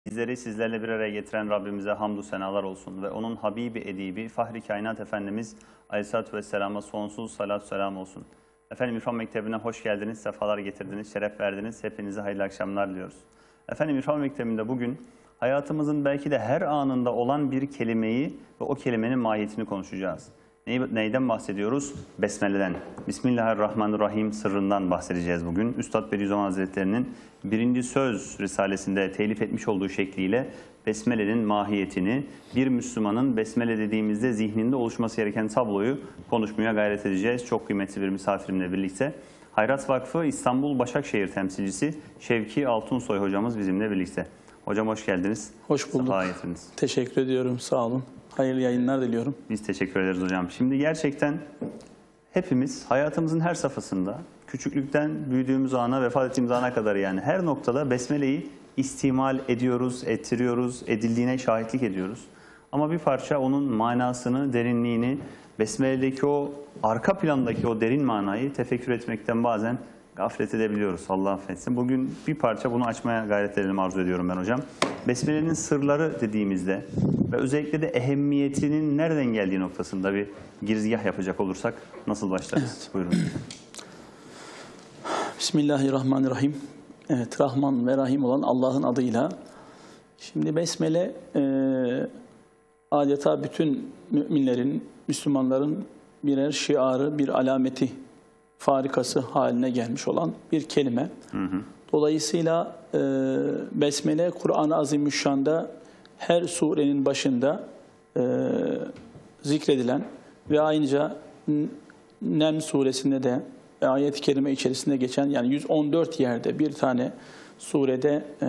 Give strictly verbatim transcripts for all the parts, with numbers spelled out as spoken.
Bizleri sizlerle bir araya getiren Rabbimize hamdü senalar olsun ve onun Habibi Edibi Fahri Kainat Efendimiz Aleyhisselatü Vesselam'a sonsuz salat selam olsun. Efendim İrfan Mektebi'ne hoş geldiniz, sefalar getirdiniz, şeref verdiniz. Hepinize hayırlı akşamlar diliyoruz. Efendim İrfan Mektebi'nde bugün hayatımızın belki de her anında olan bir kelimeyi ve o kelimenin mahiyetini konuşacağız. Neyden bahsediyoruz? Besmele'den. Bismillahirrahmanirrahim sırrından bahsedeceğiz bugün. Üstad Bediüzzaman Hazretleri'nin birinci söz risalesinde telif etmiş olduğu şekliyle Besmele'nin mahiyetini, bir Müslümanın Besmele dediğimizde zihninde oluşması gereken tabloyu konuşmaya gayret edeceğiz. Çok kıymetli bir misafirimle birlikte. Hayrat Vakfı İstanbul Başakşehir temsilcisi Şevki Altunsoy hocamız bizimle birlikte. Hocam hoş geldiniz. Hoş bulduk. Teşekkür ediyorum. Sağ olun. Hayırlı yayınlar diliyorum. Biz teşekkür ederiz hocam. Şimdi gerçekten hepimiz hayatımızın her safhasında, küçüklükten büyüdüğümüz ana, vefat ettiğimiz ana kadar yani her noktada Besmele'yi istimal ediyoruz, ettiriyoruz, edildiğine şahitlik ediyoruz. Ama bir parça onun manasını, derinliğini, Besmele'deki o arka plandaki o derin manayı tefekkür etmekten bazen gaflet edebiliyoruz. Allah affetsin. Bugün bir parça bunu açmaya gayret edelim arzu ediyorum ben hocam. Besmele'nin sırları dediğimizde ve özellikle de ehemmiyetinin nereden geldiği noktasında bir girizgah yapacak olursak nasıl başlarız? Evet. Buyurun. Bismillahirrahmanirrahim. Evet, Rahman ve Rahim olan Allah'ın adıyla. Şimdi Besmele e, adeta bütün müminlerin, Müslümanların birer şiarı, bir alameti, farikası haline gelmiş olan bir kelime. Hı hı. Dolayısıyla e, Besmele Kur'an-ı Azimüşşan'da her surenin başında e, zikredilen ve ayrıca Nem suresinde de ayet-i kerime içerisinde geçen, yani yüz on dört yerde bir tane surede e,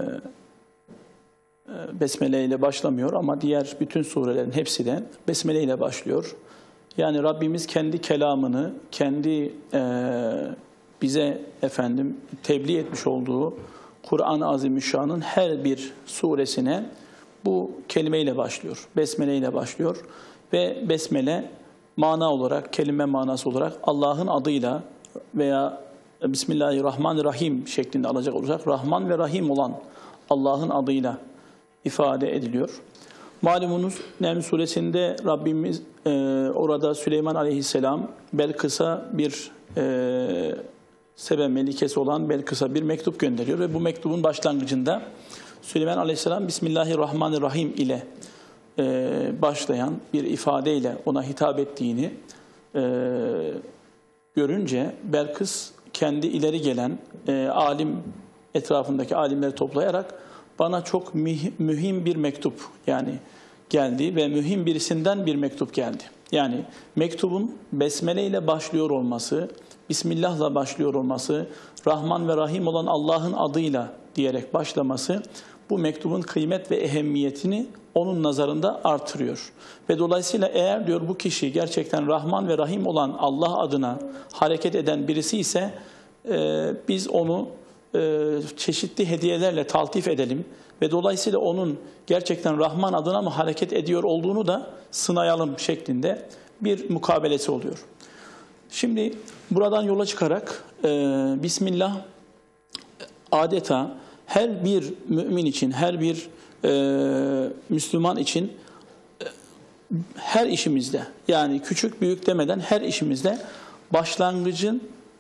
e, Besmele ile başlamıyor ama diğer bütün surelerin hepsi de Besmele ile başlıyor. Yani Rabbimiz kendi kelamını, kendi e, bize efendim tebliğ etmiş olduğu Kur'an-ı Azimüşşan'ın her bir suresine bu kelimeyle başlıyor. Besmele ile başlıyor ve Besmele mana olarak, kelime manası olarak Allah'ın adıyla veya Bismillahirrahmanirrahim şeklinde alacak olursak Rahman ve Rahim olan Allah'ın adıyla ifade ediliyor. Malumunuz Nem suresinde Rabbimiz e, orada Süleyman Aleyhisselam Belkıs'a bir e, Sebe melikesi olan Belkıs'a bir mektup gönderiyor ve bu mektubun başlangıcında Süleyman Aleyhisselam Bismillahirrahmanirrahim ile e, başlayan bir ifadeyle ona hitap ettiğini e, görünce Belkıs kendi ileri gelen e, alim etrafındaki alimleri toplayarak bana çok mühim bir mektup yani geldi ve mühim birisinden bir mektup geldi. Yani mektubun Besmele ile başlıyor olması, Bismillah'la başlıyor olması, Rahman ve Rahim olan Allah'ın adıyla diyerek başlaması bu mektubun kıymet ve ehemmiyetini onun nazarında artırıyor. Ve dolayısıyla eğer diyor bu kişi gerçekten Rahman ve Rahim olan Allah adına hareket eden birisi ise e, biz onu e, çeşitli hediyelerle taltif edelim ve dolayısıyla onun gerçekten Rahman adına mı hareket ediyor olduğunu da sınayalım şeklinde bir mukabelesi oluyor. Şimdi buradan yola çıkarak e, Bismillah adeta her bir mümin için, her bir e, Müslüman için e, her işimizde, yani küçük büyük demeden her işimizde başlangıcın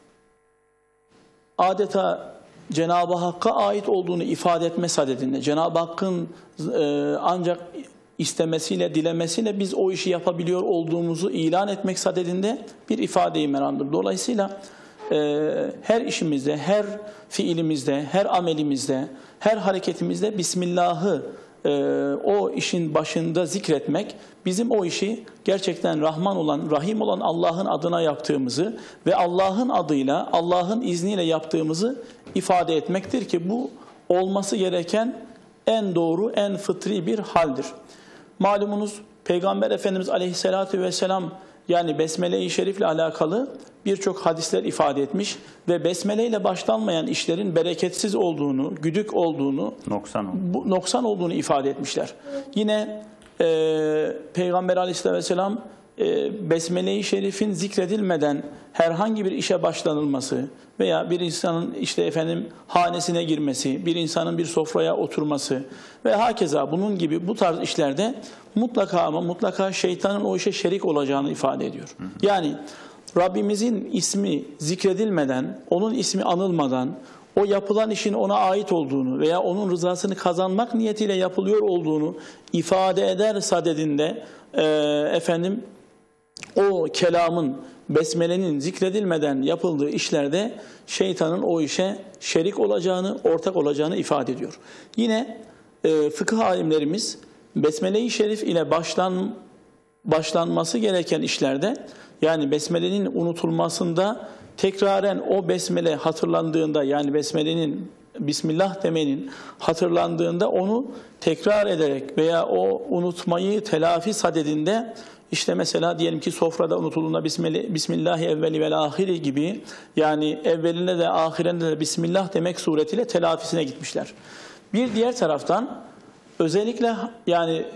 adeta Cenab-ı Hakk'a ait olduğunu ifade etme sadedinde, Cenab-ı Hakk'ın e, ancak istemesiyle, dilemesiyle biz o işi yapabiliyor olduğumuzu ilan etmek sadedinde bir ifade-i meramdır. Dolayısıyla e, her işimizde, her fiilimizde, her amelimizde, her hareketimizde Bismillah'ı e, o işin başında zikretmek, bizim o işi gerçekten Rahman olan, Rahim olan Allah'ın adına yaptığımızı ve Allah'ın adıyla, Allah'ın izniyle yaptığımızı ifade etmektir ki bu olması gereken en doğru, en fıtri bir haldir. Malumunuz Peygamber Efendimiz Aleyhisselatü Vesselam yani Besmele-i Şerif'le alakalı birçok hadisler ifade etmiş ve Besmele ile başlanmayan işlerin bereketsiz olduğunu, güdük olduğunu, noksan, bu, noksan olduğunu ifade etmişler. Yine e, Peygamber Aleyhisselatü Vesselam e, Besmele-i Şerif'in zikredilmeden herhangi bir işe başlanılması veya bir insanın işte efendim hanesine girmesi, bir insanın bir sofraya oturması ve hakeza bunun gibi bu tarz işlerde mutlaka ama mutlaka şeytanın o işe şerik olacağını ifade ediyor. Yani Rabbimizin ismi zikredilmeden, onun ismi anılmadan, o yapılan işin ona ait olduğunu veya onun rızasını kazanmak niyetiyle yapılıyor olduğunu ifade eder sadedinde e, efendim o kelamın, besmelenin zikredilmeden yapıldığı işlerde şeytanın o işe şerik olacağını, ortak olacağını ifade ediyor. Yine e, fıkıh alimlerimiz Besmele-i Şerif ile başlan, başlanması gereken işlerde, yani besmelenin unutulmasında tekraren o besmele hatırlandığında, yani besmelenin Bismillah demenin hatırlandığında onu tekrar ederek veya o unutmayı telafi sadedinde, işte mesela diyelim ki sofrada unutulduğunda Bismillahi evveli vel ahiri gibi, yani evvelinde de ahirinde de Bismillah demek suretiyle telafisine gitmişler. Bir diğer taraftan özellikle yani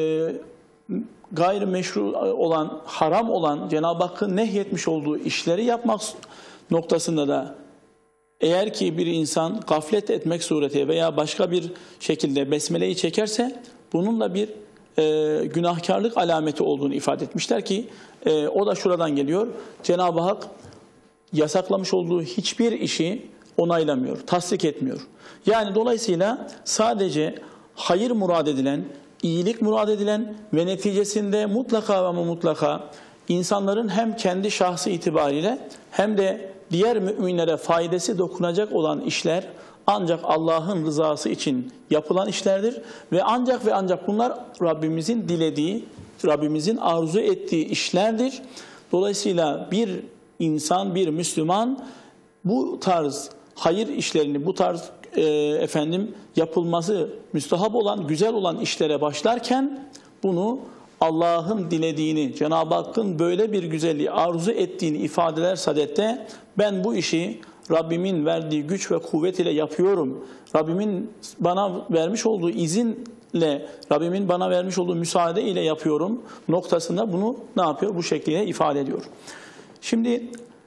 e, gayrimeşru olan, haram olan, Cenab-ı Hakk'ın nehyetmiş olduğu işleri yapmak noktasında da eğer ki bir insan gaflet etmek suretiyle veya başka bir şekilde besmeleyi çekerse bununla bir e, günahkarlık alameti olduğunu ifade etmişler ki e, o da şuradan geliyor. Cenab-ı Hak yasaklamış olduğu hiçbir işi onaylamıyor, tasdik etmiyor. Yani dolayısıyla sadece hayır murad edilen, iyilik murad edilen ve neticesinde mutlaka ama mutlaka insanların hem kendi şahsı itibariyle hem de diğer müminlere faydası dokunacak olan işler ancak Allah'ın rızası için yapılan işlerdir ve ancak ve ancak bunlar Rabbimizin dilediği, Rabbimizin arzu ettiği işlerdir. Dolayısıyla bir insan, bir Müslüman bu tarz hayır işlerini, bu tarz e, efendim yapılması müstahap olan, güzel olan işlere başlarken bunu Allah'ın dilediğini, Cenab-ı Hakk'ın böyle bir güzelliği arzu ettiğini ifadeler sadette, ben bu işi Rabbimin verdiği güç ve kuvvet ile yapıyorum, Rabbimin bana vermiş olduğu izinle, Rabbimin bana vermiş olduğu müsaade ile yapıyorum noktasında bunu ne yapıyor? Bu şekliyle ifade ediyor. Şimdi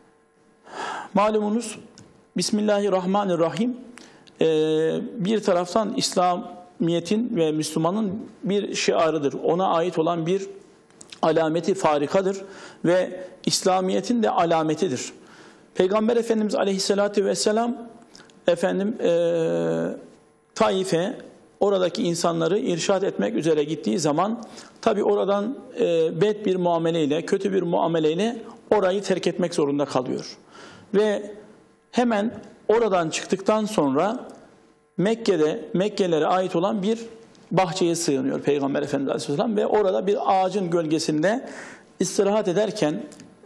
malumunuz Bismillahirrahmanirrahim e, bir taraftan İslamiyet'in ve Müslümanın bir şiarıdır. Ona ait olan bir alameti farikadır ve İslamiyet'in de alametidir. Peygamber Efendimiz Aleyhisselatü Vesselam efendim e, Taif'e oradaki insanları irşad etmek üzere gittiği zaman tabi oradan e, bed bir muameleyle, kötü bir muameleyle orayı terk etmek zorunda kalıyor. Ve hemen oradan çıktıktan sonra Mekke'de, Mekkelilere ait olan bir bahçeye sığınıyor Peygamber Efendimiz Aleyhisselam ve orada bir ağacın gölgesinde istirahat ederken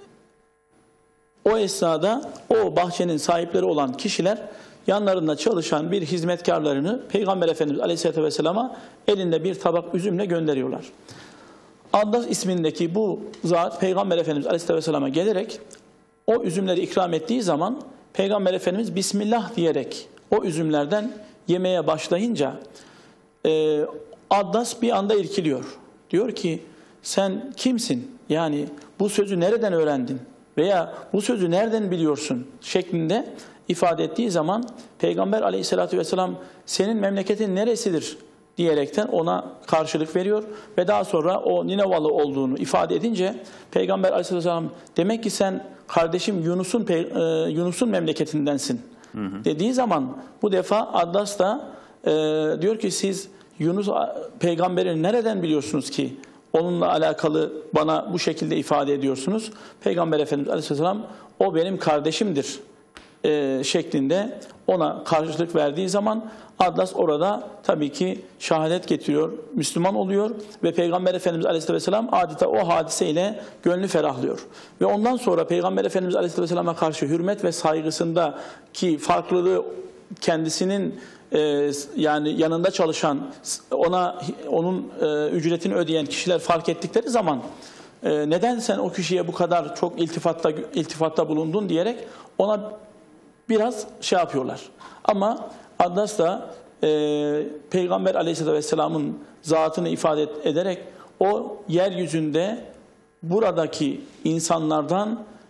o esnada o bahçenin sahipleri olan kişiler yanlarında çalışan bir hizmetkarlarını Peygamber Efendimiz Aleyhisselatü Vesselam'a elinde bir tabak üzümle gönderiyorlar. Addas ismindeki bu zat Peygamber Efendimiz Aleyhisselatü Vesselam'a gelerek o üzümleri ikram ettiği zaman Peygamber Efendimiz Bismillah diyerek o üzümlerden yemeye başlayınca e, Addas bir anda irkiliyor. Diyor ki sen kimsin? Yani bu sözü nereden öğrendin? Veya bu sözü nereden biliyorsun? Şeklinde ifade ettiği zaman Peygamber Aleyhisselatü Vesselam senin memleketin neresidir? Diyerekten ona karşılık veriyor ve daha sonra o Ninevalı olduğunu ifade edince Peygamber Aleyhisselatü Vesselam demek ki sen kardeşim Yunus'un Yunus'un memleketindensin hı hı. dediği zaman bu defa Addas da e, diyor ki siz Yunus peygamberi nereden biliyorsunuz ki onunla alakalı bana bu şekilde ifade ediyorsunuz? Peygamber Efendimiz Aleyhisselam o benim kardeşimdir e, şeklinde ona karşılık verdiği zaman Addas orada tabii ki şehadet getiriyor, Müslüman oluyor ve Peygamber Efendimiz Aleyhisselam adeta o hadiseyle gönlü ferahlıyor. Ve ondan sonra Peygamber Efendimiz Aleyhisselam'a karşı hürmet ve saygısındaki farklılığı kendisinin e, yani yanında çalışan, ona onun e, ücretini ödeyen kişiler fark ettikleri zaman e, neden sen o kişiye bu kadar çok iltifatta, iltifatta bulundun diyerek ona biraz şey yapıyorlar. Ama Addas da e, Peygamber Aleyhisselatü Vesselam'ın zatını ifade ederek o yeryüzünde buradaki insanlardan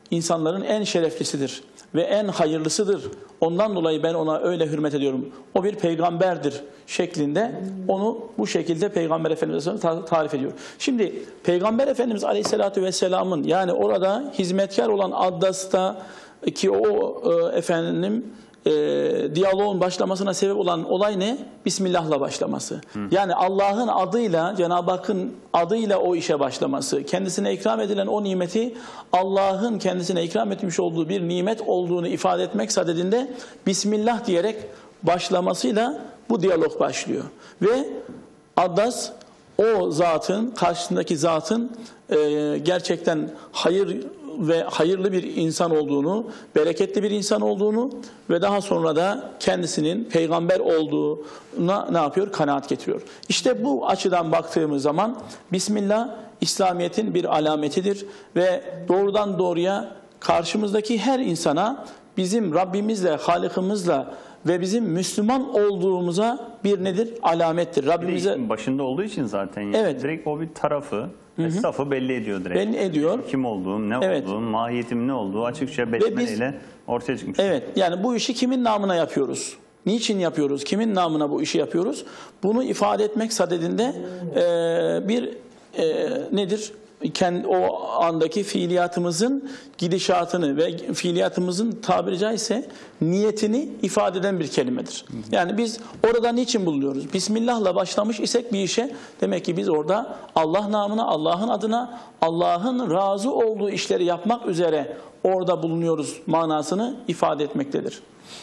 insanların en şereflisidir ve en hayırlısıdır. Ondan dolayı ben ona öyle hürmet ediyorum. O bir peygamberdir şeklinde onu bu şekilde Peygamber Efendimiz ta tarif ediyor. Şimdi Peygamber Efendimiz Aleyhisselatü Vesselam'ın yani orada hizmetkar olan Addas'ta ki o e, efendim e, diyaloğun başlamasına sebep olan olay ne? Bismillah'la başlaması. Hı. Yani Allah'ın adıyla, Cenab-ı Hakk'ın adıyla o işe başlaması. Kendisine ikram edilen o nimeti Allah'ın kendisine ikram etmiş olduğu bir nimet olduğunu ifade etmek sadedinde Bismillah diyerek başlamasıyla bu diyalog başlıyor. Ve Addas o zatın, karşısındaki zatın e, gerçekten hayır ve hayırlı bir insan olduğunu, bereketli bir insan olduğunu ve daha sonra da kendisinin peygamber olduğuna ne yapıyor? Kanaat getiriyor. İşte bu açıdan baktığımız zaman Bismillah İslamiyet'in bir alametidir ve doğrudan doğruya karşımızdaki her insana bizim Rabbimizle, Halık'ımızla ve bizim Müslüman olduğumuza bir nedir? Alamettir. Rabbimize başında olduğu için zaten yani evet. direkt o bir tarafı, hı-hı, safı belli ediyor direkt. Belli ediyor. Kim olduğum, ne evet. olduğum, mahiyetim ne olduğu açıkça besmeleyle ortaya çıkmış. Evet. Yani bu işi kimin namına yapıyoruz? Niçin yapıyoruz? Kimin namına bu işi yapıyoruz? Bunu ifade etmek sadedinde e, bir e, nedir? Kendi, o andaki fiiliyatımızın gidişatını ve fiiliyatımızın tabiri caizse niyetini ifade eden bir kelimedir. Yani biz orada niçin bulunuyoruz? Bismillah'la başlamış isek bir işe demek ki biz orada Allah namına, Allah'ın adına, Allah'ın razı olduğu işleri yapmak üzere orada bulunuyoruz manasını ifade etmektedir.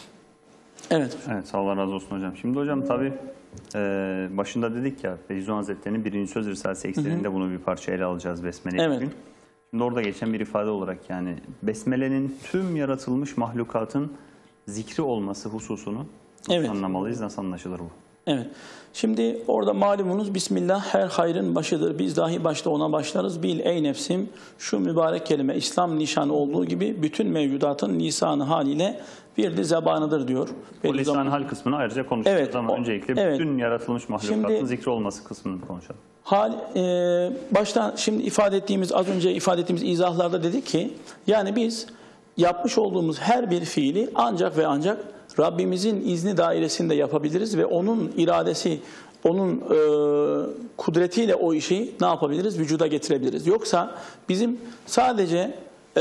Evet. Evet, sağ Allah razı olsun hocam. Şimdi hocam tabii e, başında dedik ya Beyazıt Hazretleri'nin birinci söz Risalesi sekseninde bunu bir parça ele alacağız Besmele'yi evet. bugün. Şimdi orada geçen bir ifade olarak yani Besmele'nin tüm yaratılmış mahlukatın zikri olması hususunu nasıl evet. anlamalıyız, nasıl anlaşılır bu? Evet. Şimdi orada malumunuz Bismillah her hayrın başıdır. Biz dahi başta ona başlarız. Bil ey nefsim şu mübarek kelime İslam nişanı olduğu gibi bütün mevcudatın lisanı haliyle bir de zebanıdır diyor. O lisan hal kısmını ayrıca konuşacağız evet, ama o, öncelikle evet. bütün yaratılmış mahlukatın şimdi, zikri olması kısmını konuşalım. Hal, e, başta şimdi ifade ettiğimiz az önce ifade ettiğimiz izahlarda dedik ki yani biz yapmış olduğumuz her bir fiili ancak ve ancak Rabbimizin izni dairesinde yapabiliriz ve onun iradesi, onun e, kudretiyle o işi ne yapabiliriz? Vücuda getirebiliriz. Yoksa bizim sadece e,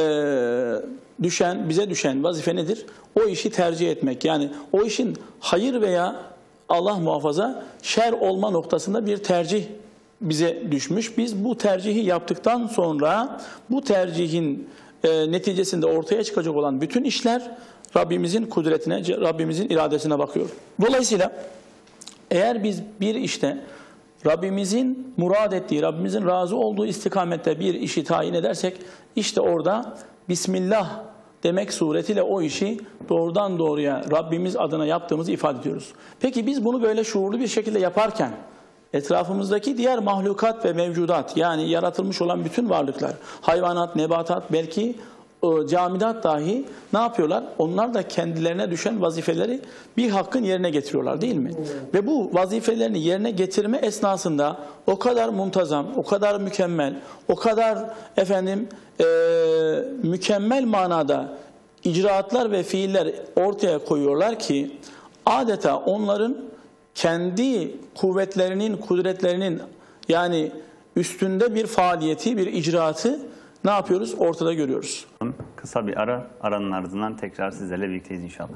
düşen, bize düşen vazife nedir? O işi tercih etmek. Yani o işin hayır veya Allah muhafaza şer olma noktasında bir tercih bize düşmüş. Biz bu tercihi yaptıktan sonra bu tercihin e, neticesinde ortaya çıkacak olan bütün işler Rabbimizin kudretine, Rabbimizin iradesine bakıyor. Dolayısıyla eğer biz bir işte Rabbimizin murad ettiği, Rabbimizin razı olduğu istikamette bir işi tayin edersek işte orada Bismillah demek suretiyle o işi doğrudan doğruya Rabbimiz adına yaptığımızı ifade ediyoruz. Peki biz bunu böyle şuurlu bir şekilde yaparken etrafımızdaki diğer mahlukat ve mevcudat yani yaratılmış olan bütün varlıklar, hayvanat, nebatat, belki camidat dahi ne yapıyorlar? Onlar da kendilerine düşen vazifeleri bir hakkın yerine getiriyorlar değil mi? Evet. Ve bu vazifelerini yerine getirme esnasında o kadar muntazam, o kadar mükemmel, o kadar efendim e, mükemmel manada icraatlar ve fiiller ortaya koyuyorlar ki adeta onların kendi kuvvetlerinin, kudretlerinin yani üstünde bir faaliyeti, bir icraatı ne yapıyoruz? Ortada görüyoruz. Kısa bir ara, aranın ardından tekrar sizlerle birlikteyiz inşallah.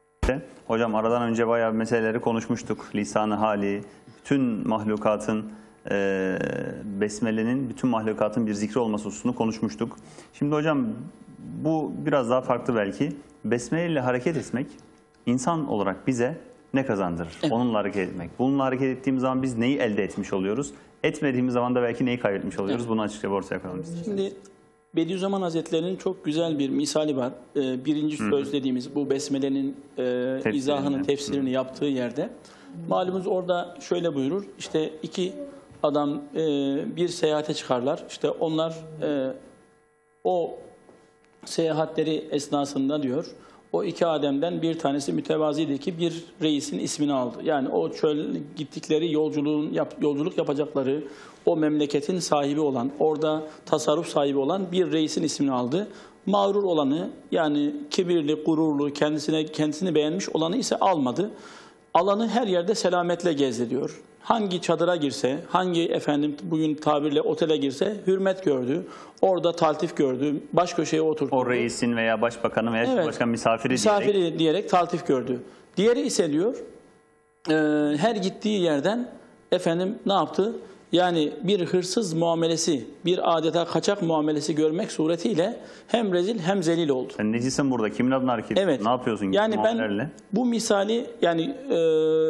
Hocam aradan önce bayağı meseleleri konuşmuştuk. Lisan-ı hali, bütün mahlukatın, e, Besmele'nin bütün mahlukatın bir zikri olması hususunu konuşmuştuk. Şimdi hocam bu biraz daha farklı belki. Besmele ile hareket etmek insan olarak bize ne kazandırır? Evet. Onunla hareket etmek. Bununla hareket ettiğimiz zaman biz neyi elde etmiş oluyoruz? Etmediğimiz zaman da belki neyi kaybetmiş oluyoruz? Evet. Bunu açıkça ortaya koyalım istedim. Şimdi Bediüzzaman Hazretleri'nin çok güzel bir misali var. Ee, birinci Hı. söz dediğimiz bu Besmele'nin e, Tefsirini. izahını, tefsirini Hı. yaptığı yerde. Malumunuz orada şöyle buyurur. İşte iki adam e, bir seyahate çıkarlar. İşte onlar e, o seyahatleri esnasında diyor, o iki Adem'den bir tanesi mütevaziydi ki bir reisin ismini aldı. Yani o çöl gittikleri yolculuğun yap, yolculuk yapacakları o memleketin sahibi olan, orada tasarruf sahibi olan bir reisin ismini aldı. mağrur olanı, yani kibirli, gururlu, kendisine kendisini beğenmiş olanı ise almadı. Alanı her yerde selametle gezdiriyor. Hangi çadıra girse, hangi efendim bugün tabirle otele girse hürmet gördü. Orada taltif gördü. Baş köşeye oturdu. O reisin veya başbakanın veya Evet, başkan misafiri, misafiri diyerek. diyerek taltif gördü. Diğeri ise diyor e, her gittiği yerden efendim ne yaptı? Yani bir hırsız muamelesi, bir adeta kaçak muamelesi görmek suretiyle hem rezil hem zelil oldu. Sen necisin burada? Kimin adına hareket ediyorsun? Evet. Ne yapıyorsun? Yani ben muamelelerle? bu misali yani e,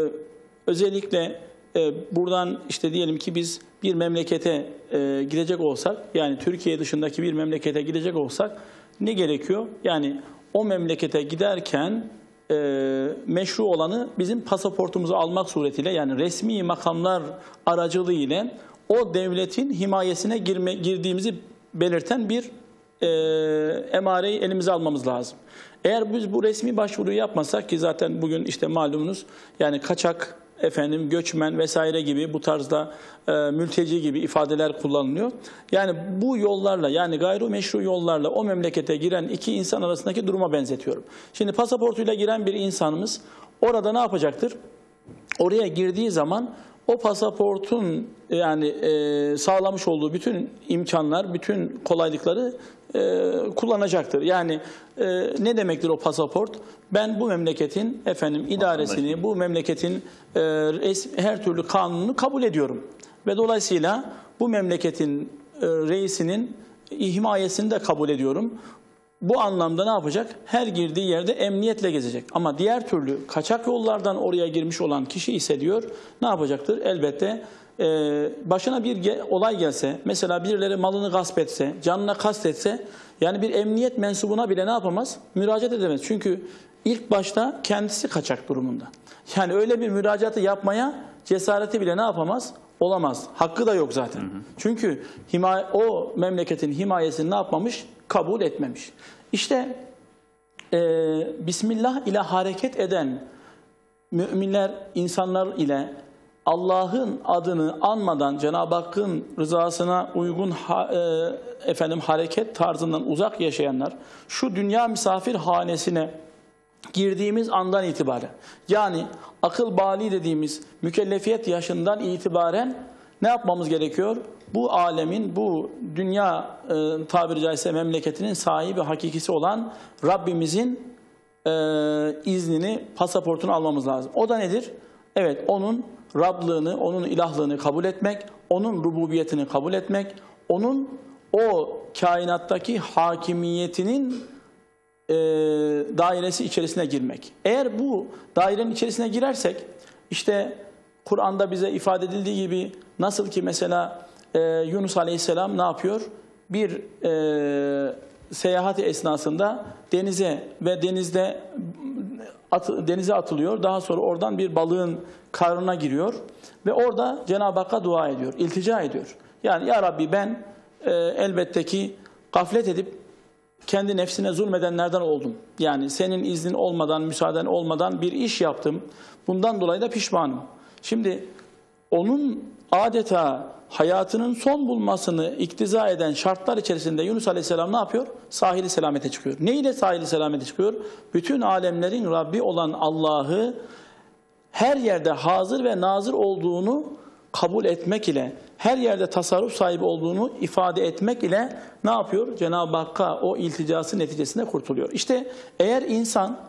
özellikle e, buradan işte diyelim ki biz bir memlekete e, gidecek olsak, yani Türkiye dışındaki bir memlekete gidecek olsak ne gerekiyor? Yani o memlekete giderken e, meşru olanı bizim pasaportumuzu almak suretiyle, yani resmi makamlar aracılığıyla o devletin himayesine girme, girdiğimizi belirten bir e, emareyi elimize almamız lazım. Eğer biz bu resmi başvuruyu yapmasak, ki zaten bugün işte malumunuz yani kaçak, efendim göçmen vesaire gibi bu tarzda e, mülteci gibi ifadeler kullanılıyor. Yani bu yollarla, yani gayrimeşru yollarla o memlekete giren iki insan arasındaki duruma benzetiyorum. Şimdi pasaportuyla giren bir insanımız orada ne yapacaktır? Oraya girdiği zaman o pasaportun yani e, sağlamış olduğu bütün imkanlar, bütün kolaylıkları e, kullanacaktır. Yani e, ne demektir o pasaport? Ben bu memleketin efendim idaresini, bu memleketin e, res, her türlü kanununu kabul ediyorum ve dolayısıyla bu memleketin e, reisinin himayesini de kabul ediyorum. Bu anlamda ne yapacak? Her girdiği yerde emniyetle gezecek. Ama diğer türlü kaçak yollardan oraya girmiş olan kişi ise diyor ne yapacaktır? Elbette e, başına bir ge olay gelse, mesela birileri malını gasp etse, canına kastetse, yani bir emniyet mensubuna bile ne yapamaz? Müracaat edemez. Çünkü ilk başta kendisi kaçak durumunda. Yani öyle bir müracaatı yapmaya cesareti bile ne yapamaz? Olamaz. Hakkı da yok zaten. Hı hı. Çünkü himaye, o memleketin himayesini ne yapmamış? Kabul etmemiş. İşte e, Bismillah ile hareket eden müminler, insanlar ile Allah'ın adını anmadan Cenab-ı Hakk'ın rızasına uygun ha, e, efendim hareket tarzından uzak yaşayanlar, şu dünya misafir hanesine girdiğimiz andan itibaren, yani akıl bali dediğimiz mükellefiyet yaşından itibaren ne yapmamız gerekiyor? Bu alemin, bu dünya e, tabiri caizse memleketinin sahibi, hakikisi olan Rabbimizin e, iznini, pasaportunu almamız lazım. O da nedir? Evet, onun Rablığını, onun ilahlığını kabul etmek, onun rububiyetini kabul etmek, onun o kainattaki hakimiyetinin e, dairesi içerisine girmek. Eğer bu dairenin içerisine girersek, işte Kur'an'da bize ifade edildiği gibi, nasıl ki mesela e, Yunus Aleyhisselam ne yapıyor? Bir e, seyahati esnasında denize ve denizde at, denize atılıyor. Daha sonra oradan bir balığın karnına giriyor ve orada Cenab-ı Hakk'a dua ediyor, iltica ediyor. Yani ya Rabbi ben e, elbette ki gaflet edip kendi nefsine zulmedenlerden oldum. Yani senin iznin olmadan, müsaaden olmadan bir iş yaptım. Bundan dolayı da pişmanım. Şimdi onun adeta hayatının son bulmasını iktiza eden şartlar içerisinde Yunus Aleyhisselam ne yapıyor? Sahili selamete çıkıyor. Ne ile sahili selamete çıkıyor? Bütün alemlerin Rabbi olan Allah'ı her yerde hazır ve nazır olduğunu kabul etmek ile, her yerde tasarruf sahibi olduğunu ifade etmek ile ne yapıyor? Cenab-ı Hakk'a o ilticası neticesinde kurtuluyor. İşte eğer insan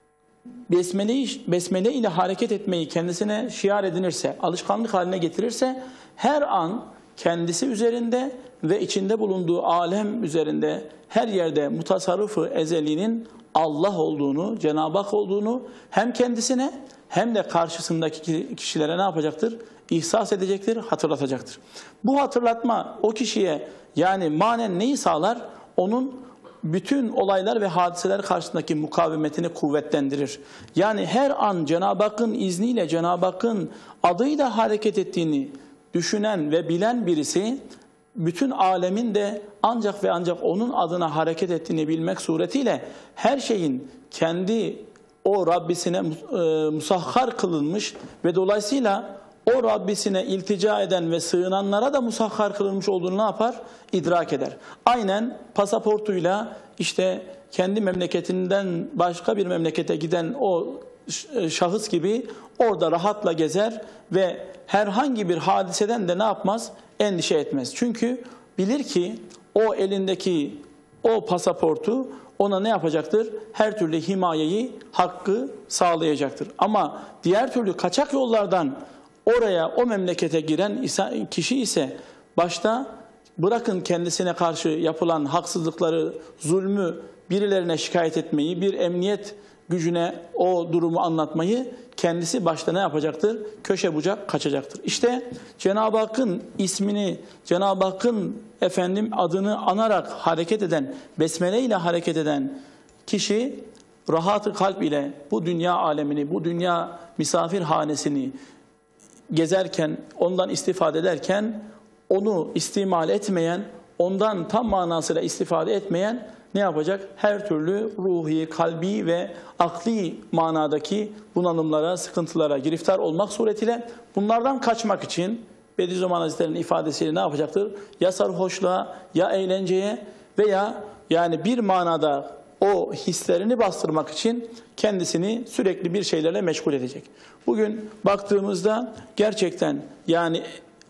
Besmele, besmele ile hareket etmeyi kendisine şiar edinirse, alışkanlık haline getirirse, her an kendisi üzerinde ve içinde bulunduğu alem üzerinde her yerde mutasarrıf-ı ezelinin Allah olduğunu, Cenab-ı Hak olduğunu hem kendisine hem de karşısındaki kişilere ne yapacaktır? İhsas edecektir, hatırlatacaktır. Bu hatırlatma o kişiye yani manen neyi sağlar? Onun bütün olaylar ve hadiseler karşısındaki mukavemetini kuvvetlendirir. Yani her an Cenab-ı Hakk'ın izniyle, Cenab-ı Hakk'ın adıyla hareket ettiğini düşünen ve bilen birisi, bütün alemin de ancak ve ancak onun adına hareket ettiğini bilmek suretiyle her şeyin kendi o Rabbisine musahhar kılınmış ve dolayısıyla o Rabbisine iltica eden ve sığınanlara da musahhar kılınmış olduğunu ne yapar? İdrak eder. Aynen pasaportuyla işte kendi memleketinden başka bir memlekete giden o şahıs gibi orada rahatla gezer ve herhangi bir hadiseden de ne yapmaz? Endişe etmez. Çünkü bilir ki o elindeki o pasaportu ona ne yapacaktır? Her türlü himayeyi, hakkı sağlayacaktır. Ama diğer türlü kaçak yollardan oraya, o memlekete giren kişi ise başta bırakın kendisine karşı yapılan haksızlıkları, zulmü birilerine şikayet etmeyi, bir emniyet gücüne o durumu anlatmayı kendisi başta ne yapacaktır? Köşe bucak kaçacaktır. İşte Cenab-ı Hakk'ın ismini, Cenab-ı Hakk'ın efendim adını anarak hareket eden, besmele ile hareket eden kişi rahat-ı kalp ile bu dünya alemini, bu dünya misafirhanesini gezerken, ondan istifade ederken onu istimal etmeyen, ondan tam manasıyla istifade etmeyen ne yapacak? Her türlü ruhi, kalbi ve akli manadaki bunalımlara, sıkıntılara giriftar olmak suretiyle bunlardan kaçmak için Bediüzzaman Hazretleri'nin ifadesiyle ne yapacaktır? Ya sarhoşluğa, ya eğlenceye veya yani bir manada o hislerini bastırmak için kendisini sürekli bir şeylerle meşgul edecek. Bugün baktığımızda gerçekten yani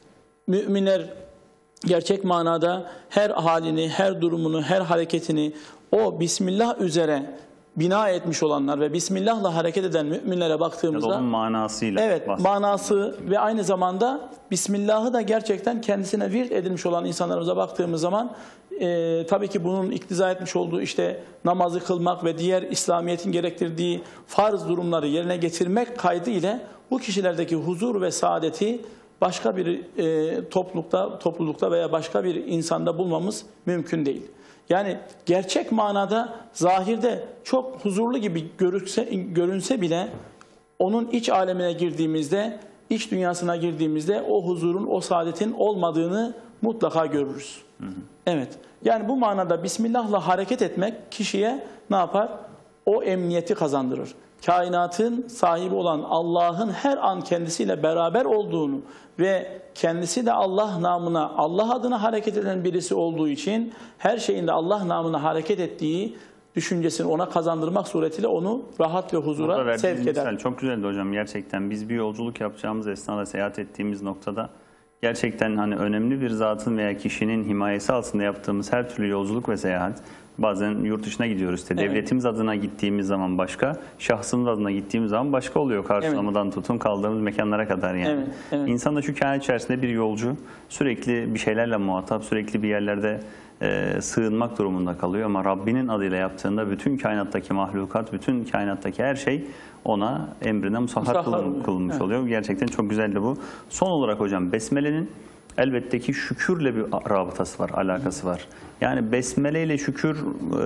müminler gerçek manada her halini, her durumunu, her hareketini o Bismillah üzere bina etmiş olanlar ve Bismillah'la hareket eden müminlere baktığımızda... Ya da onun manasıyla. Evet, bahsediyor. manası ve aynı zamanda Bismillah'ı da gerçekten kendisine virt edilmiş olan insanlarımıza baktığımız zaman e, tabii ki bunun iktiza etmiş olduğu işte namazı kılmak ve diğer İslamiyet'in gerektirdiği farz durumları yerine getirmek kaydı ile bu kişilerdeki huzur ve saadeti başka bir e, toplulukta, toplulukta veya başka bir insanda bulmamız mümkün değil. Yani gerçek manada zahirde çok huzurlu gibi görünse, görünse bile onun iç alemine girdiğimizde, iç dünyasına girdiğimizde o huzurun, o saadetin olmadığını mutlaka görürüz. Hı hı. Evet. Yani bu manada Bismillah'la hareket etmek kişiye ne yapar? O emniyeti kazandırır. Kainatın sahibi olan Allah'ın her an kendisiyle beraber olduğunu ve kendisi de Allah namına, Allah adına hareket eden birisi olduğu için her şeyinde Allah namına hareket ettiği düşüncesini ona kazandırmak suretiyle onu rahat ve huzura sevk eder. Misal çok güzeldi hocam gerçekten. Biz bir yolculuk yapacağımız esnada seyahat ettiğimiz noktada gerçekten hani önemli bir zatın veya kişinin himayesi altında yaptığımız her türlü yolculuk ve seyahat, bazen yurt dışına gidiyoruz işte. Evet. Devletimiz adına gittiğimiz zaman başka, şahsımız adına gittiğimiz zaman başka oluyor. Karşılamadan evet. tutun kaldığımız mekanlara kadar yani. Evet. Evet. İnsan da şu kainat içerisinde bir yolcu, sürekli bir şeylerle muhatap, sürekli bir yerlerde e, sığınmak durumunda kalıyor. Ama Rabbinin adıyla yaptığında bütün kainattaki mahlukat, bütün kainattaki her şey ona emrine musahhar kılınmış evet. oluyor. Gerçekten çok güzeldi bu. Son olarak hocam Besmele'nin elbette ki şükürle bir rabıtası var, alakası var. Yani Besmele ile şükür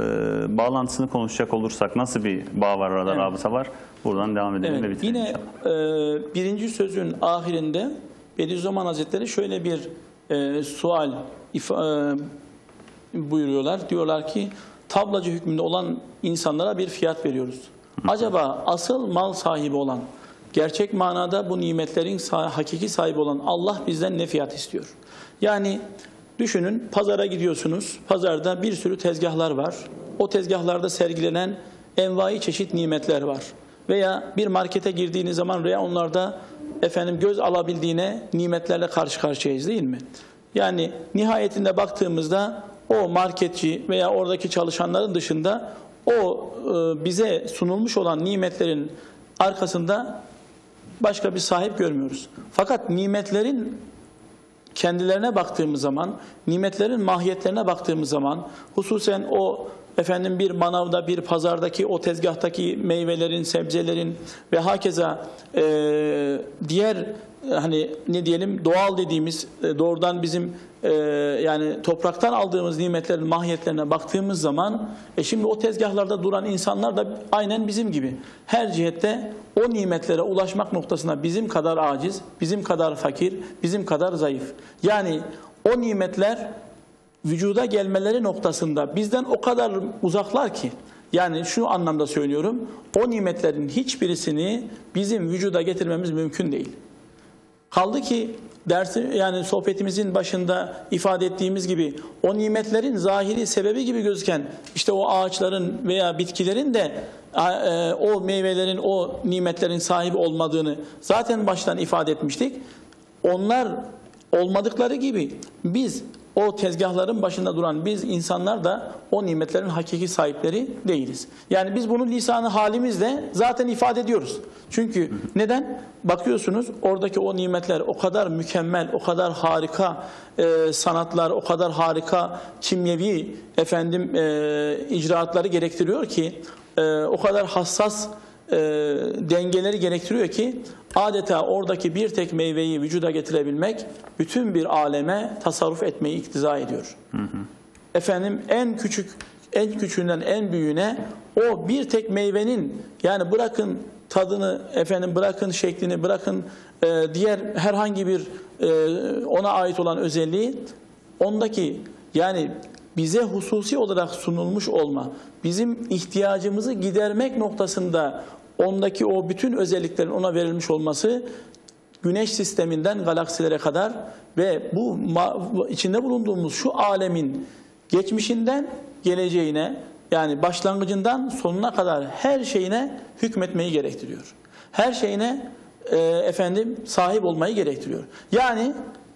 e, bağlantısını konuşacak olursak nasıl bir bağ var arada, evet. rabıta var? Buradan devam edelim evet. ve bitirelim. Yine e, birinci sözün ahirinde Bediüzzaman Hazretleri şöyle bir e, sual if, e, buyuruyorlar. Diyorlar ki tablacı hükmünde olan insanlara bir fiyat veriyoruz. Acaba asıl mal sahibi olan, gerçek manada bu nimetlerin hakiki sahibi olan Allah bizden ne fiyat istiyor? Yani düşünün, pazara gidiyorsunuz. Pazarda bir sürü tezgahlar var. O tezgahlarda sergilenen envai çeşit nimetler var. Veya bir markete girdiğiniz zaman veya onlarda efendim göz alabildiğine nimetlerle karşı karşıyayız değil mi? Yani nihayetinde baktığımızda o marketçi veya oradaki çalışanların dışında o e, bize sunulmuş olan nimetlerin arkasında başka bir sahip görmüyoruz. Fakat nimetlerin kendilerine baktığımız zaman, nimetlerin mahiyetlerine baktığımız zaman, hususen o efendim bir manavda, bir pazardaki o tezgahtaki meyvelerin, sebzelerin ve hakeza e, diğer hani ne diyelim doğal dediğimiz e, doğrudan bizim e, yani topraktan aldığımız nimetlerin mahiyetlerine baktığımız zaman e şimdi o tezgahlarda duran insanlar da aynen bizim gibi her cihette o nimetlere ulaşmak noktasına bizim kadar aciz, bizim kadar fakir, bizim kadar zayıf. Yani o nimetler vücuda gelmeleri noktasında bizden o kadar uzaklar ki, yani şu anlamda söylüyorum, o nimetlerin hiçbirisini bizim vücuda getirmemiz mümkün değil. Kaldı ki dersi yani sohbetimizin başında ifade ettiğimiz gibi o nimetlerin zahiri sebebi gibi gözüken işte o ağaçların veya bitkilerin de e, o meyvelerin, o nimetlerin sahibi olmadığını zaten baştan ifade etmiştik. Onlar olmadıkları gibi biz o tezgahların başında duran biz insanlar da o nimetlerin hakiki sahipleri değiliz. Yani biz bunu lisanı halimizle zaten ifade ediyoruz. Çünkü neden? Bakıyorsunuz oradaki o nimetler o kadar mükemmel, o kadar harika e, sanatlar, o kadar harika kimyevi efendim e, icraatları gerektiriyor ki e, o kadar hassas e, dengeleri gerektiriyor ki adeta oradaki bir tek meyveyi vücuda getirebilmek bütün bir aleme tasarruf etmeyi iktiza ediyor. Hı hı. Efendim en küçük en küçüğünden en büyüğüne o bir tek meyvenin yani bırakın tadını efendim bırakın şeklini bırakın e, diğer herhangi bir e, ona ait olan özelliği ondaki yani bize hususi olarak sunulmuş olma bizim ihtiyacımızı gidermek noktasında ondaki o bütün özelliklerin ona verilmiş olması güneş sisteminden galaksilere kadar ve bu içinde bulunduğumuz şu alemin geçmişinden geleceğine yani başlangıcından sonuna kadar her şeyine hükmetmeyi gerektiriyor. Her şeyine e, efendim sahip olmayı gerektiriyor. Yani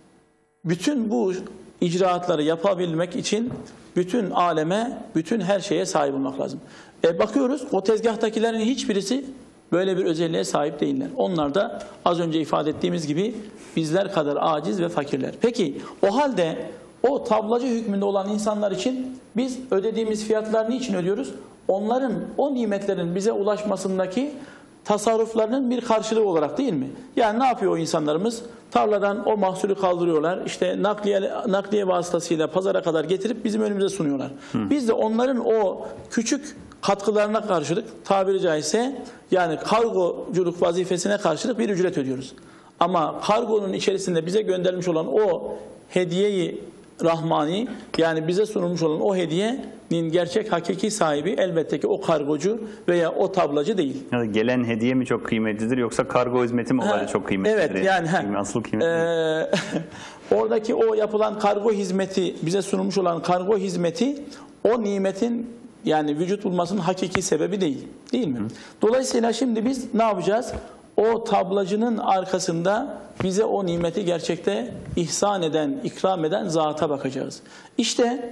bütün bu icraatları yapabilmek için bütün aleme, bütün her şeye sahip olmak lazım. E bakıyoruz o tezgahtakilerin hiçbirisi böyle bir özelliğe sahip değiller. Onlar da az önce ifade ettiğimiz gibi bizler kadar aciz ve fakirler. Peki o halde o tablacı hükmünde olan insanlar için biz ödediğimiz fiyatlar niçin ödüyoruz? Onların o nimetlerin bize ulaşmasındaki tasarruflarının bir karşılığı olarak değil mi? Yani ne yapıyor o insanlarımız? Tarladan o mahsulü kaldırıyorlar. İşte nakliye, nakliye vasıtasıyla pazara kadar getirip bizim önümüze sunuyorlar. Hı. Biz de onların o küçük katkılarına karşılık tabiri caizse yani kargoculuk vazifesine karşılık bir ücret ödüyoruz. Ama kargonun içerisinde bize gönderilmiş olan o hediyeyi Rahmani yani bize sunulmuş olan o hediyenin gerçek hakiki sahibi elbette ki o kargocu veya o tablacı değil. Yani gelen hediye mi çok kıymetlidir yoksa kargo hizmeti mi olayı çok kıymetlidir? Evet yani he, asıl kıymetli. E, oradaki o yapılan kargo hizmeti bize sunulmuş olan kargo hizmeti o nimetin yani vücut bulmasının hakiki sebebi değil. Değil mi? Hı. Dolayısıyla şimdi biz ne yapacağız? O tablacının arkasında bize o nimeti gerçekte ihsan eden, ikram eden zata bakacağız. İşte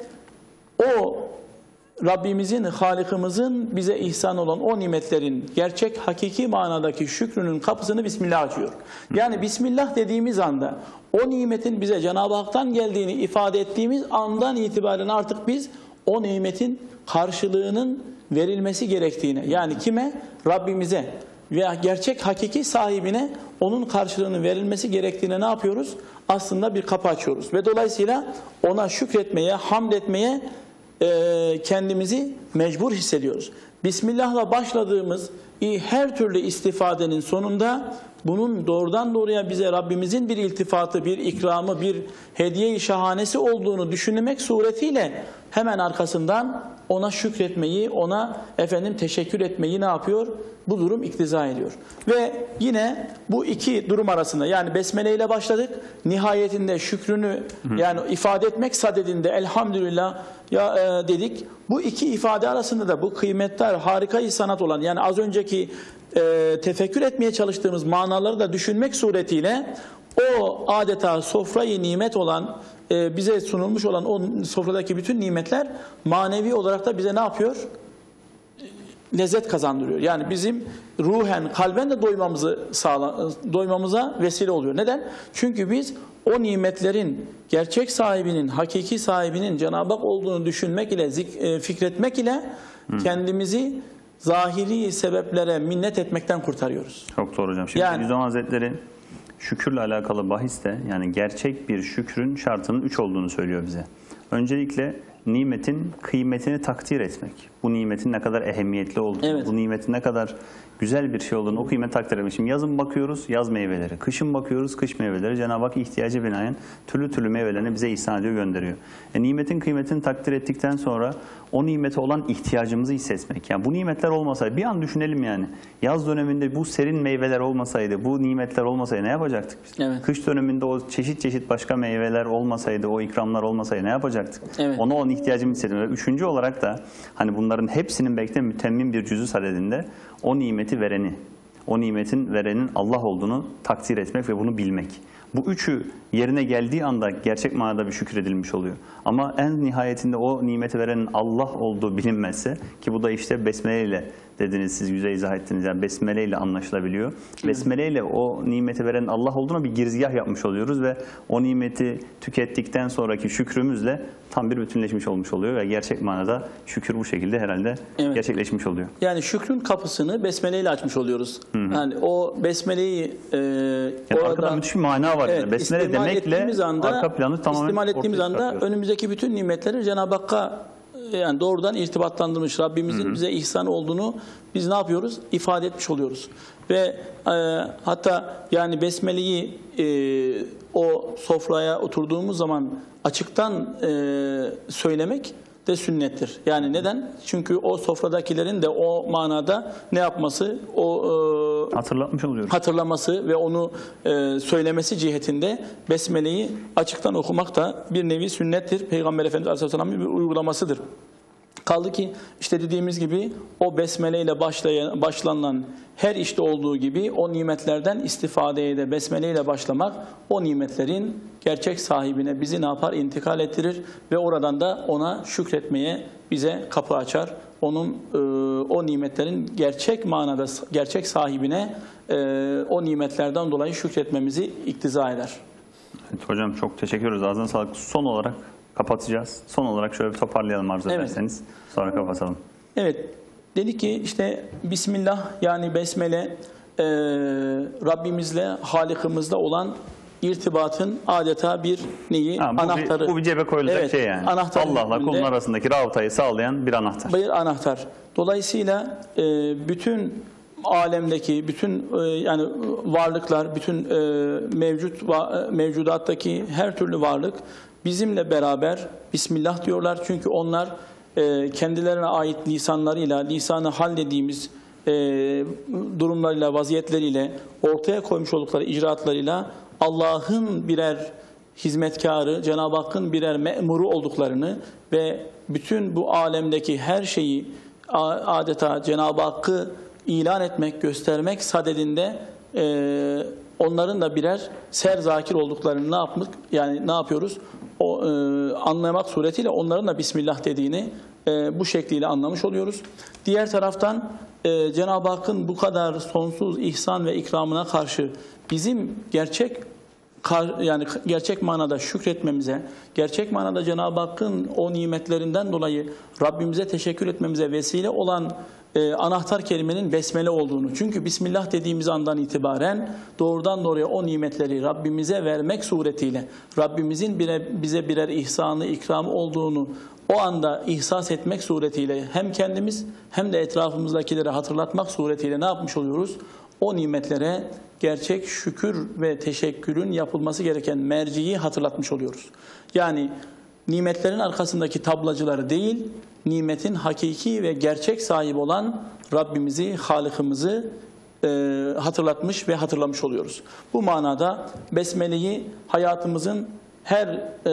o Rabbimizin, Halikimizin bize ihsan olan o nimetlerin gerçek, hakiki manadaki şükrünün kapısını Bismillah açıyor. Yani Bismillah dediğimiz anda o nimetin bize Cenab-ı Hak'tan geldiğini ifade ettiğimiz andan itibaren artık biz o nimetin karşılığının verilmesi gerektiğine yani kime? Rabbimize veya gerçek hakiki sahibine onun karşılığının verilmesi gerektiğine ne yapıyoruz? Aslında bir kapı açıyoruz. Ve dolayısıyla ona şükretmeye, hamd etmeye e, kendimizi mecbur hissediyoruz. Bismillah'la başladığımız her türlü istifadenin sonunda bunun doğrudan doğruya bize Rabbimizin bir iltifatı, bir ikramı, bir hediye-i şahanesi olduğunu düşünmek suretiyle hemen arkasından ona şükretmeyi, ona efendim teşekkür etmeyi ne yapıyor? Bu durum iktiza ediyor. Ve yine bu iki durum arasında yani Besmele ile başladık. Nihayetinde şükrünü yani ifade etmek sadedinde elhamdülillah ya e, dedik. Bu iki ifade arasında da bu kıymetli, harika sanat olan yani az önceki e, tefekkür etmeye çalıştığımız manaları da düşünmek suretiyle o adeta sofrayı nimet olan e, bize sunulmuş olan o sofradaki bütün nimetler manevi olarak da bize ne yapıyor? Lezzet kazandırıyor. Yani bizim ruhen, kalben de doymamızı sağla, doymamıza vesile oluyor. Neden? Çünkü biz o nimetlerin gerçek sahibinin, hakiki sahibinin Cenab-ı Hak olduğunu düşünmek ile, fikretmek ile Hı. kendimizi zahiri sebeplere minnet etmekten kurtarıyoruz. Çok doğru hocam. Şimdi yani, Bediüzzaman Hazretleri şükürle alakalı bahiste yani gerçek bir şükrün şartının üç olduğunu söylüyor bize. Öncelikle nimetin kıymetini takdir etmek. Bu nimetin ne kadar ehemmiyetli olduğunu, Evet. bu nimetin ne kadar güzel bir şey olduğunu o kıymet takdir etmek. Şimdi yazın bakıyoruz yaz meyveleri, kışın bakıyoruz kış meyveleri. Cenab-ı Hak ihtiyacı binaen türlü türlü meyvelerini bize ihsan ediyor, gönderiyor. E, nimetin kıymetini takdir ettikten sonra o nimete olan ihtiyacımızı hissetmek. Yani bu nimetler olmasaydı, bir an düşünelim yani. Yaz döneminde bu serin meyveler olmasaydı, bu nimetler olmasaydı ne yapacaktık biz? Evet. Kış döneminde o çeşit çeşit başka meyveler olmasaydı, o ikramlar olmasaydı ne yapacaktık? Evet. Ona olan ihtiyacımı hissettim. Ve üçüncü olarak da hani bunların hepsinin belki de mütemmin bir cüzü sadedinde o nimeti vereni, o nimetin verenin Allah olduğunu takdir etmek ve bunu bilmek. Bu üçü yerine geldiği anda gerçek manada bir şükredilmiş oluyor. Ama en nihayetinde o nimeti verenin Allah olduğu bilinmezse, ki bu da işte besmele ile dediniz, siz güzel izah ettiniz. Yani besmele ile anlaşılabiliyor. Besmele ile o nimeti verenin Allah olduğuna bir girizgah yapmış oluyoruz ve o nimeti tükettikten sonraki şükrümüzle tam bir bütünleşmiş olmuş oluyor ve gerçek manada şükür bu şekilde herhalde Evet. gerçekleşmiş oluyor. Yani şükrün kapısını besmele ile açmış oluyoruz. Hı hı. Yani o besmeleyi e, Yani orada arkada müthiş bir mana var. evet, Besmele istimal demekle ettiğimiz anda, arka planı tamamen istimal ettiğimiz ortaya anda çıkartıyoruz. önümüzdeki bütün nimetleri Cenab-ı Hakk'a yani doğrudan irtibatlandırmış, Rabbimizin hı hı. bize ihsan olduğunu biz ne yapıyoruz? İfade etmiş oluyoruz. Ve e, hatta yani besmeleyi e, o sofraya oturduğumuz zaman açıktan e, söylemek de sünnettir. Yani neden? Çünkü o sofradakilerin de o manada ne yapması, o e, hatırlatmış oluyoruz. hatırlaması ve onu e, söylemesi cihetinde besmeleyi açıktan okumak da bir nevi sünnettir. Peygamber Efendimiz Aleyhisselam'ın bir uygulamasıdır. Kaldı ki işte dediğimiz gibi o besmele ile başlayan, başlanılan her işte olduğu gibi o nimetlerden istifadeye de besmele ile başlamak o nimetlerin gerçek sahibine bizi ne yapar? İntikal ettirir ve oradan da ona şükretmeye bize kapı açar. Onun e, o nimetlerin gerçek manada gerçek sahibine e, o nimetlerden dolayı şükretmemizi iktiza eder. Evet, hocam çok teşekkür ederiz. Ağzına sağlık. Son olarak kapatacağız. Son olarak şöyle bir toparlayalım arzu Evet. ederseniz. Sonra kapatalım. Evet. Dedi ki işte Bismillah yani Besmele e, Rabbimizle, Halikimizle olan irtibatın adeta bir neyi? Ha, bu, anahtarı. bir, bu bir cebe koyulacak Evet, şey yani. anahtar Allah'la kulun hükmünde arasındaki rabıtayı sağlayan bir anahtar. bir anahtar. Dolayısıyla e, bütün alemdeki bütün e, yani varlıklar, bütün e, mevcut va, mevcudattaki her türlü varlık bizimle beraber Bismillah diyorlar. Çünkü onlar e, kendilerine ait lisanlarıyla, lisanı hal dediğimiz e, durumlarıyla, vaziyetleriyle, ortaya koymuş oldukları icraatlarıyla Allah'ın birer hizmetkarı, Cenab-ı Hakk'ın birer memuru olduklarını ve bütün bu alemdeki her şeyi adeta Cenab-ı Hakk'ı ilan etmek, göstermek sadedinde e, onların da birer serzakir olduklarını ne yapmak yani ne yapıyoruz? O e, anlamak suretiyle onların da Bismillah dediğini e, bu şekliyle anlamış oluyoruz. Diğer taraftan e, Cenab-ı Hakk'ın bu kadar sonsuz ihsan ve ikramına karşı bizim gerçek yani gerçek manada şükretmemize, gerçek manada Cenab-ı Hakk'ın o nimetlerinden dolayı Rabbimize teşekkür etmemize vesile olan e, anahtar kelimenin besmele olduğunu. Çünkü Bismillah dediğimiz andan itibaren doğrudan doğruya o nimetleri Rabbimize vermek suretiyle, Rabbimizin bire, bize birer ihsanı, ikramı olduğunu o anda ihsas etmek suretiyle hem kendimiz hem de etrafımızdakileri hatırlatmak suretiyle ne yapmış oluyoruz? O nimetlere gerçek şükür ve teşekkürün yapılması gereken merciyi hatırlatmış oluyoruz. Yani nimetlerin arkasındaki tablacıları değil, nimetin hakiki ve gerçek sahibi olan Rabbimizi, Halık'ımızı e, hatırlatmış ve hatırlamış oluyoruz. Bu manada Besmele'yi hayatımızın her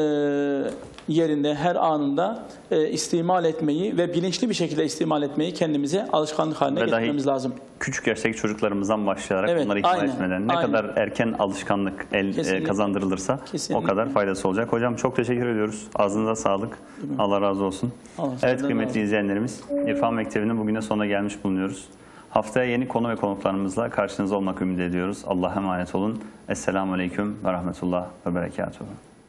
e, yerinde, her anında e, istimal etmeyi ve bilinçli bir şekilde istimal etmeyi kendimize alışkanlık haline Ve getirmemiz lazım. Küçük yaştaki çocuklarımızdan başlayarak Evet, onları ikna aynen, etmeden ne aynen. kadar erken alışkanlık el, e, kazandırılırsa Kesinlikle. o kadar faydası olacak. Hocam çok teşekkür ediyoruz. Ağzınıza sağlık. Allah razı olsun. Allah evet senden kıymetli razı izleyenlerimiz, İrfan Mektebi'nin bugüne sonuna gelmiş bulunuyoruz. Haftaya yeni konu ve konuklarımızla karşınızda olmak ümit ediyoruz. Allah'a emanet olun. Esselamu Aleyküm ve Rahmetullah ve Berekatuhu.